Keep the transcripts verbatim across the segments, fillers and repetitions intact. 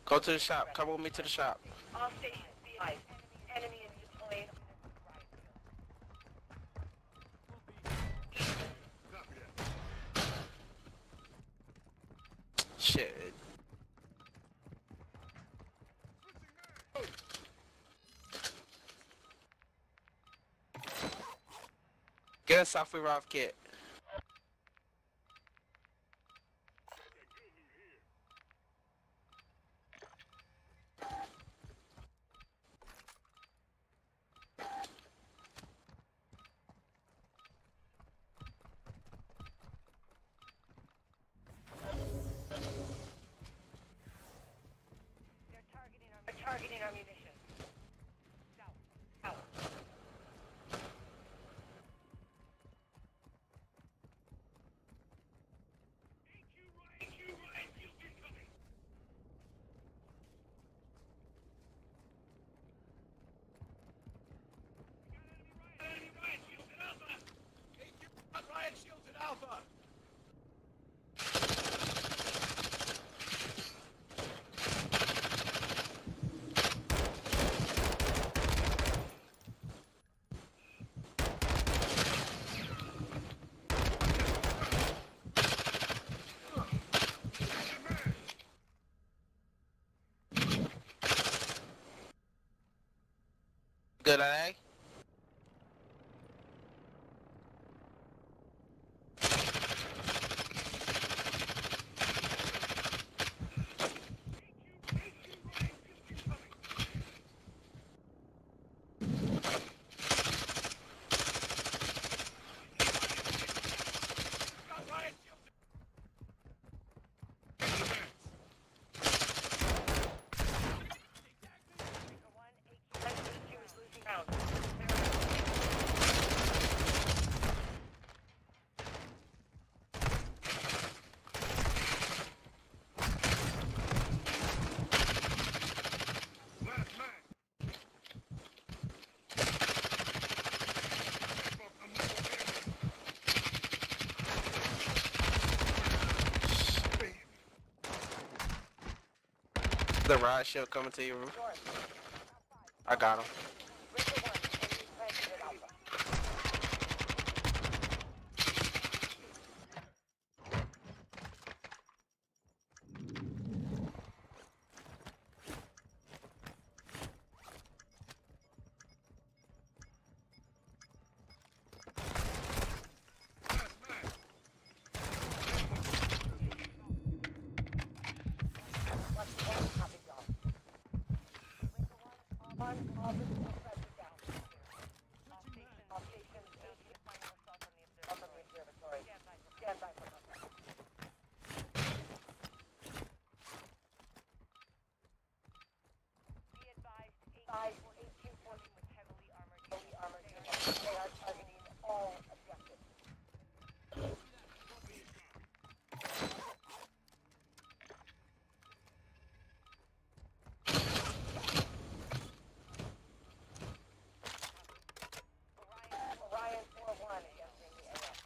Go to the shop. Come with me to the shop. All stations be advised. Enemy is deployed. Shit. Get a software off kit. They're targeting our, they're targeting our munitions. South. South. Riot shields at Alpha! Good eye. The riot shield coming to your roof. I got him. They are targeting all objectives. Orion four one is entering the A F.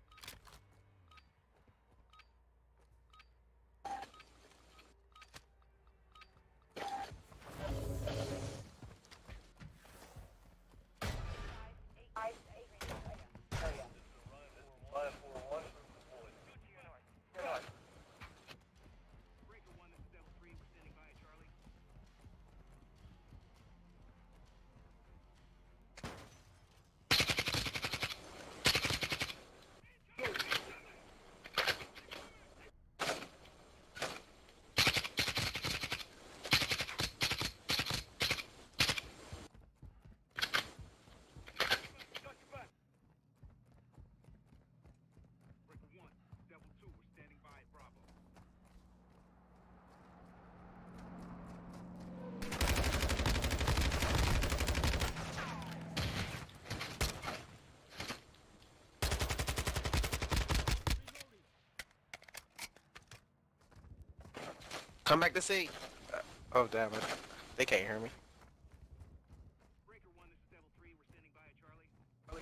Come back to C. Uh, oh damn it. They can't hear me. Breaker one, this is Devil three. We're standing by at Charlie. Charlie.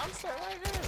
I'm sitting right here.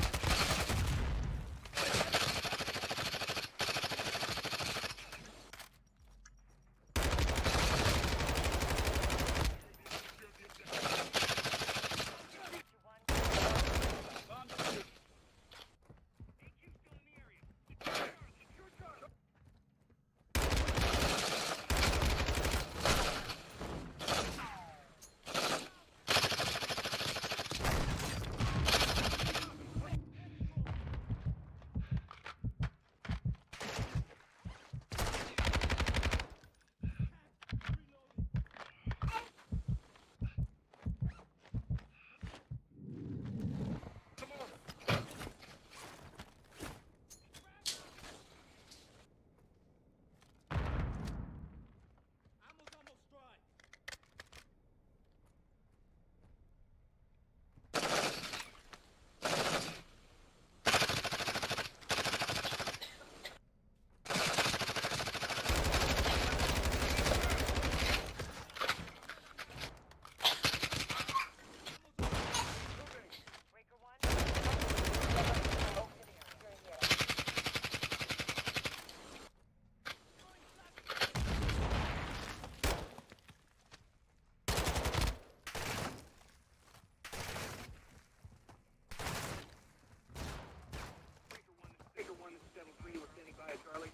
Breaker one, this is Devil three. We're standing by at Charlie.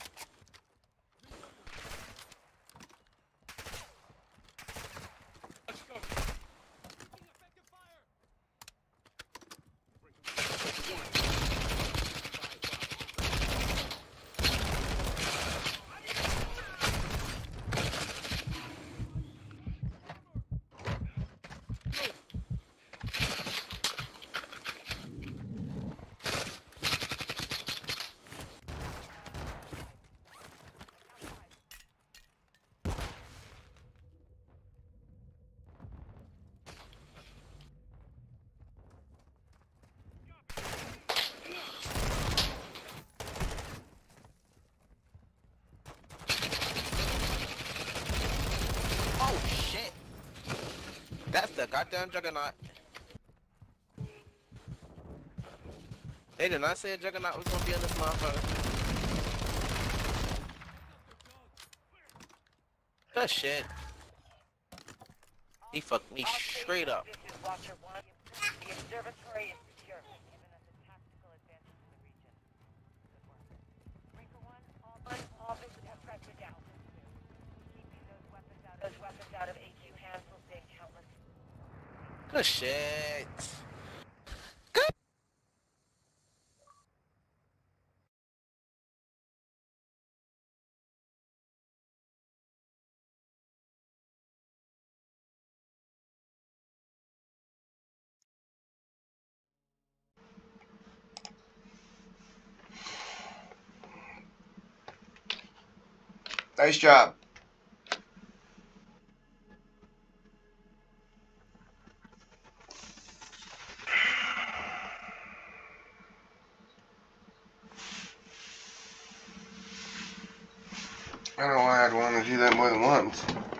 Let's go. Effective fire. Breaker one. Oh shit! That's the goddamn juggernaut. They did not say a juggernaut was gonna be in this motherfucker. Good shit. He fucked me straight up. This is Watcher one. The observatory is secure, giving us a tactical advantage in the region. Good work. Breaker one, all, all visible threats are down. Keeping those weapons out, those weapons out of A Q hands will save countless. Good shit. Nice job. I don't know why I'd want to do that more than once.